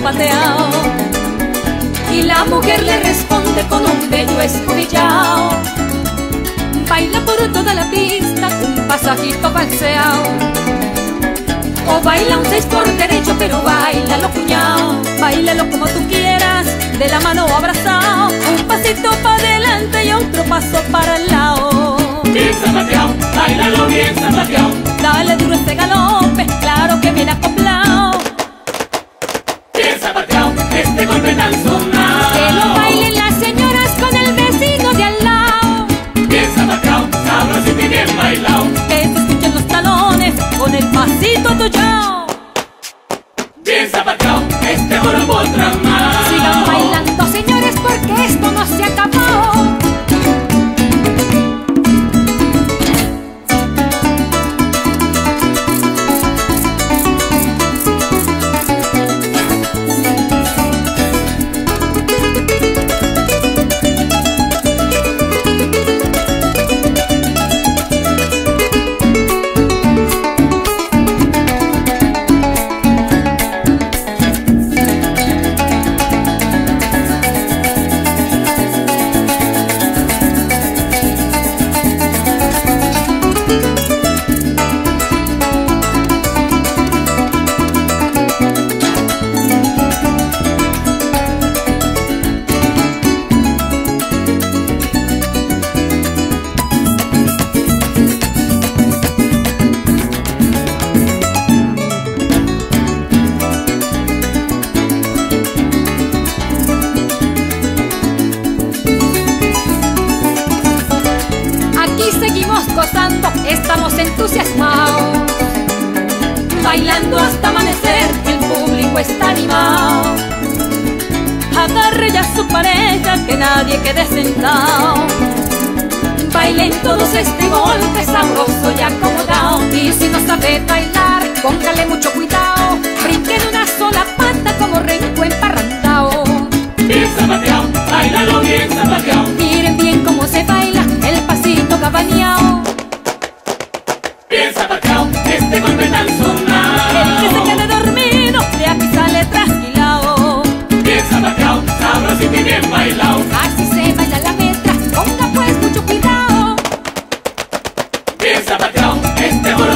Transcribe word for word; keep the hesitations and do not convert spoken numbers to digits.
zapateado. Y la mujer le responde con un bello escobillao. Baila por toda la pista un pasajito falseado. O baila un seis por derecho, pero bailalo cuñao. Bailalo como tú quieras, de la mano abrazado. Un pasito para adelante y otro paso para el lado. Bien zapateado, bailalo bien zapateado. Dale duro este galope, claro que viene acoplado. Bien zapateado, este golpe tan sonado. Que lo bailen las señoras con el vecino de al lado. Bien zapateado, sabrosito y bien bailado. Que se escuchen los talones con el pasito tuyo. Bien zapateado, este joropo tramado. Sigan bailando, señores, porque esto no se acabó. Estamos entusiasmados, bailando hasta amanecer, el público está animado. Agarre ya a su pareja, que nadie quede sentado. Bailen todos este golpe sabroso y acomodado. Y si no sabe bailar, póngale mucho cuidado. Brinquen una sola pata como renco emparrandao. Bien zapateado, bailalo bien zapateado. Miren bien cómo se baila el pasito cabaneado. Bien zapateado, este golpe tan sonado. El que se quede dormido, de aquí sale trasquilao. Bien zapateado, sabrosito y bien bailado. Así se baila la metra, ponga pues mucho cuidado. Bien zapateado, este joropo